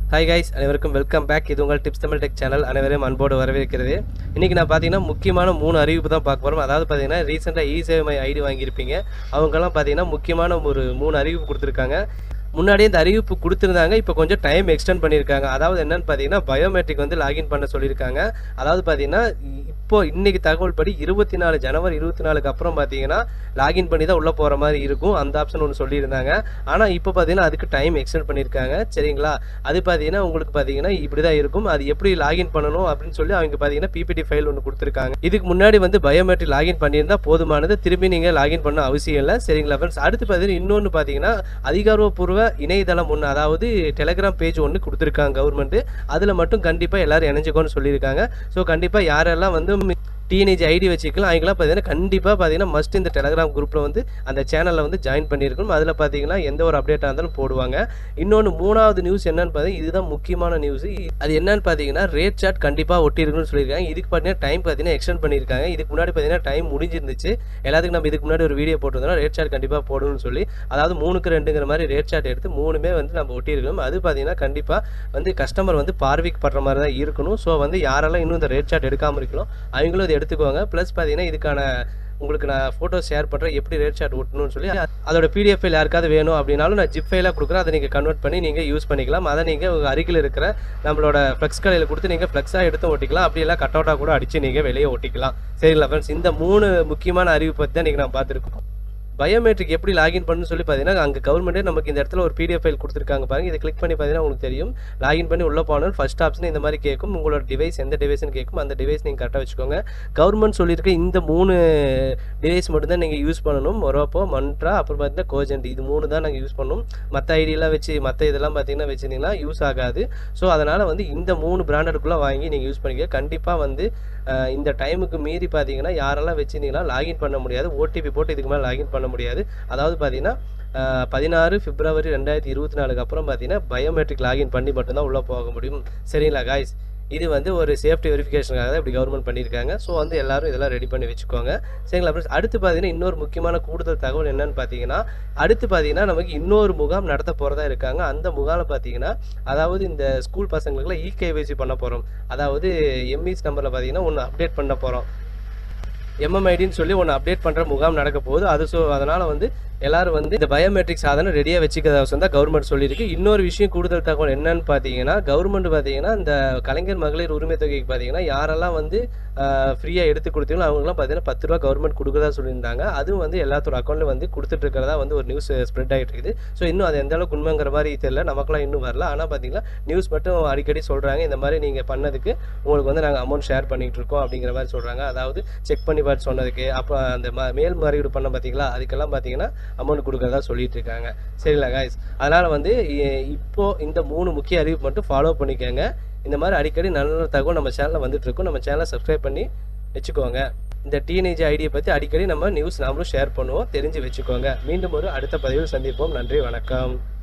Hi guys, அனைவருக்கும் welcome back. இது உங்கள் டிப்ஸ் தமிழ் டெக் சேனல். அனைவரையும் அன்போடு வரவேற்கிறது. இன்றைக்கி நான் பார்த்தீங்கன்னா முக்கியமான 3 அறிவிப்பு தான் பார்க்க போகிறோம். அதாவது பார்த்தீங்கன்னா ரீசெண்டாக இ-சேவை ஐடி வாங்கியிருப்பீங்க. அவங்கெல்லாம் பார்த்தீங்கன்னா முக்கியமான ஒரு 3 அறிவிப்பு கொடுத்துருக்காங்க. முன்னாடியே இந்த அறிவிப்பு கொடுத்துருந்தாங்க. இப்போ கொஞ்சம் டைம் எக்ஸ்டெண்ட் பண்ணியிருக்காங்க. அதாவது என்னென்னு பார்த்தீங்கன்னா பயோமெட்ரிக் வந்து லாகின் பண்ண சொல்லியிருக்காங்க. அதாவது பார்த்தீங்கன்னா இப்போ இன்றைக்கி தகவல் படி 24 ஜனவரி 24க்கு அப்புறம் பார்த்தீங்கன்னா லாகின் பண்ணி தான் உள்ளே போகிற மாதிரி இருக்கும். அந்த ஆப்ஷன் ஒன்று சொல்லியிருந்தாங்க. ஆனால் இப்போ பார்த்தீங்கன்னா அதுக்கு டைம் எக்ஸ்டெண்ட் பண்ணியிருக்காங்க. சரிங்களா? அது பார்த்தீங்கன்னா உங்களுக்கு பார்த்தீங்கன்னா இப்படி தான் இருக்கும். அது எப்படி லாகின் பண்ணணும் அப்படின்னு சொல்லி அவங்க பார்த்தீங்கன்னா பிபிடி ஃபைல் ஒன்று கொடுத்துருக்காங்க. இதுக்கு முன்னாடி வந்து பயோமெட்ரிக் லாகின் பண்ணியிருந்தால் போதுமானது. திரும்பி நீங்கள் லாகின் பண்ண அவசியம் இல்லை. சரிங்களா ஃப்ரெண்ட்ஸ்? அடுத்து பார்த்தீங்கன்னா இன்னொன்று பார்த்தீங்கன்னா அதிகாரப்பூர்வ இணையதளம் ஒன்று, அதாவது டெலிகிராம் பேஜ் ஒன்று கொடுத்துருக்காங்க கவர்மெண்ட்டு. அதில் மட்டும் கண்டிப்பாக எல்லோரும் இணைஞ்சுக்கோன்னு சொல்லியிருக்காங்க. ஸோ கண்டிப்பாக யாரெல்லாம் வந்து டீனேஜ் ஐடி வச்சுக்கலாம் அவங்களாம் பார்த்தீங்கன்னா கண்டிப்பாக பார்த்தீங்கன்னா மஸ்ட் இந்த டெலிகிராம் குரூப்பில் வந்து அந்த சேனலில் வந்து ஜாயின் பண்ணியிருக்கணும். அதில் பார்த்தீங்கன்னா எந்த ஒரு அப்டேட்டாக இருந்தாலும் போடுவாங்க. இன்னொன்று 3வது நியூஸ் என்னன்னு பார்த்தீங்கன்னா இதுதான் முக்கியமான நியூஸ். அது என்னன்னு பார்த்தீங்கன்னா ரேட் சார்ட் கண்டிப்பாக ஒட்டியிருக்குன்னு சொல்லியிருக்காங்க. இதுக்கு பார்த்தீங்கன்னா டைம் பார்த்தீங்கன்னா எக்ஸ்டெண்ட் பண்ணியிருக்காங்க. இதுக்கு முன்னாடி பார்த்தீங்கன்னா டைம் முடிஞ்சிருந்துச்சு. எல்லாத்துக்கும் நம்ம இதுக்கு முன்னாடி ஒரு வீடியோ போட்டிருந்தோம்னா ரேட் சார்ட் கண்டிப்பாக போடணும்னு சொல்லி, அதாவது 3க்கு 2ங்கிற மாதிரி ரேட் சார்ட் எடுத்து 3மே வந்து நம்ம ஒட்டியிருக்கணும். அது பார்த்தீங்கன்னா கண்டிப்பாக வந்து கஸ்டமர் வந்து பார்வைக்கு படுற மாதிரி தான் இருக்கணும். ஸோ வந்து யாரெல்லாம் இன்னும் இந்த ரேட் சார்ட் எடுக்காமல் இருக்கலாம் அவங்களும் இதை எடுத்துக்குவாங்க. ப்ளஸ் பார்த்தீங்கன்னா இதுக்கான உங்களுக்கு நான் ஃபோட்டோ ஷேர் பண்ணுறேன் எப்படி ரேட் சார்ட் ஒட்டணும்னு சொல்லி. அதோட பிடிஎஃப் ஃபைல் யாருக்காவது வேணும் அப்படின்னாலும் நான் ஜிப் ஃபைலாக கொடுக்குறேன். அதை நீங்கள் கன்வெர்ட் பண்ணி நீங்கள் யூஸ் பண்ணிக்கலாம். அதை நீங்கள் உங்கள் அருகில் இருக்கிற நம்மளோட ஃப்ளெக்ஸ் கடையில் கொடுத்து நீங்கள் ஃப்ளெக்ஸாக எடுத்து ஒட்டிக்கலாம். அப்படியெல்லாம் கட் அவுட்டாக கூட அடித்து நீங்கள் வெளியே ஒட்டிக்கலாம். சரிங்களா ஃப்ரெண்ட்ஸ்? இந்த 3 முக்கியமான அறிவிப்பு பற்றி தான் நீங்கள் நான் பார்த்துருக்கோம். பயோமெட்ரிக் எப்படி லாகின் பண்ணணும்னு சொல்லி பார்த்தீங்கன்னா அங்கே கவர்மெண்ட்டே நமக்கு இந்த இடத்துல ஒரு பிடிஎஃப் ஃபைல் கொடுத்துருக்காங்க பாருங்கள். இதை கிளிக் பண்ணி பார்த்தீங்கன்னா உங்களுக்கு தெரியும். லாகின் பண்ணி உள்ளே போகணும். ஃபஸ்ட் ஆப்ஷன் இந்த மாதிரி கேட்கும். உங்களோட டிவைஸ் எந்த டிவைஸ்னு கேட்கும். அந்த டிவைஸ் நீங்கள் கரெக்டாக வச்சுக்கோங்க. கவர்மெண்ட் சொல்லியிருக்க இந்த 3 டிவைஸ் மட்டும்தான் நீங்கள் யூஸ் பண்ணணும். மொரோப்போ, மந்த்ரா, அப்புறம் பார்த்தீங்கன்னா கோஜெண்ட். இது 3 தான் நாங்கள் யூஸ் பண்ணணும். மற்ற ஐடியெல்லாம் வச்சு மற்ற இதெல்லாம் பார்த்தீங்கன்னா வச்சுருந்தீங்கன்னா யூஸ் ஆகாது. ஸோ அதனால் வந்து இந்த 3 பிராண்டடுக்குள்ளே வாங்கி நீங்கள் யூஸ் பண்ணிக்க. கண்டிப்பாக வந்து இந்த டைமுக்கு மீறி பார்த்தீங்கன்னா யாரெல்லாம் வச்சுருந்தீங்கன்னா லாகின் பண்ண முடியாது. ஓடிபி போட்டு இதுக்கு மேலே லாகின் பண்ண முடியாது. அதாவது பார்த்தீங்கன்னா 16 பிப்ரவரி 2024க்கு அப்புறம் பார்த்தீங்கன்னா பயோமெட்ரிக் லாகின் பண்ணி மட்டும்தான் உள்ளே போக முடியும். சரிங்களா காய்ஸ்? இது வந்து ஒரு சேஃப்டி வெரிஃபிகேஷனுக்காக தான் இப்படி கவர்மெண்ட் பண்ணியிருக்காங்க. ஸோ வந்து எல்லோரும் இதெல்லாம் ரெடி பண்ணி வச்சுக்கோங்க. சரிங்களா ஃப்ரெண்ட்ஸ்? அடுத்து பார்த்தீங்கன்னா இன்னொரு முக்கியமான கூடுதல் தகவல் என்னன்னு பார்த்தீங்கன்னா அடுத்து பார்த்தீங்கன்னா நமக்கு இன்னொரு முகாம் நடத்த போகிறதா இருக்காங்க. அந்த முகாமில் பார்த்தீங்கன்னா அதாவது இந்த ஸ்கூல் பசங்களுக்குலாம் இகேவைசி பண்ண போகிறோம். அதாவது எம்இஸ் நம்பரில் பார்த்தீங்கன்னா ஒன்று அப்டேட் பண்ண போகிறோம். எம்எம்ஐடின்னு சொல்லி ஒன்று அப்டேட் பண்ணுற முகாம் நடக்க போகுது. அது ஸோ அதனால் வந்து எல்லோரும் வந்து இந்த பயோமெட்ரிக் சாதனம் ரெடியாக வச்சுக்கிறத அவசியம் தான் கவர்மெண்ட் சொல்லியிருக்கு. இன்னொரு விஷயம் கூடுதல் தகவல் என்னன்னு பார்த்தீங்கன்னா கவர்மெண்ட் பார்த்தீங்கன்னா இந்த கலைஞர் மகளிர் உரிமை தொகைக்கு பார்த்தீங்கன்னா யாரெல்லாம் வந்து ஃப்ரீயாக எடுத்து கொடுத்தீங்களோ அவங்களாம் பார்த்தீங்கன்னா 10 ரூபா கவர்மெண்ட் கொடுக்குறதா சொல்லியிருந்தாங்க. அதுவும் வந்து எல்லாத்தோட அக்கௌண்ட்டில் வந்து கொடுத்துட்ருக்கிறதா வந்து ஒரு நியூஸ் ஸ்ப்ரெட் ஆகிட்டு இருக்குது. ஸோ இன்னும் அது எந்த அளவுக்கு உண்மைங்கிற மாதிரி தெரியல, நமக்குலாம் இன்னும் வரல. ஆனால் பார்த்தீங்கன்னா நியூஸ் மட்டும் அடிக்கடி சொல்கிறாங்க இந்த மாதிரி நீங்கள் பண்ணதுக்கு உங்களுக்கு வந்து நாங்கள் அமௌண்ட் ஷேர் பண்ணிகிட்டு இருக்கோம் அப்படிங்கிற மாதிரி சொல்கிறாங்க. அதாவது செக் பண்ணி பார்த்து சொன்னதுக்கு அப்புறம் அந்த மேல்முறையீடு பண்ண பார்த்தீங்களா அதுக்கெல்லாம் பார்த்தீங்கன்னா அமௌண்ட் கொடுக்குறதா சொல்லிட்டு இருக்காங்க. சரிங்களா காய்ஸ்? அதனால் வந்து இப்போது இந்த 3 முக்கிய அறிவிப்பு மட்டும் ஃபாலோ பண்ணிக்கோங்க. இந்த மாதிரி அடிக்கடி நல்ல தகவல் நம்ம சேனலில் வந்துட்டுருக்கோம். நம்ம சேனலை சப்ஸ்கிரைப் பண்ணி வச்சுக்கோங்க. இந்த டீனேஜ் ஐடியை பற்றி அடிக்கடி நம்ம நியூஸ் நாமளும் ஷேர் பண்ணுவோம். தெரிஞ்சு வச்சுக்கோங்க. மீண்டும் ஒரு அடுத்த பதிவில் சந்திப்போம். நன்றி, வணக்கம்.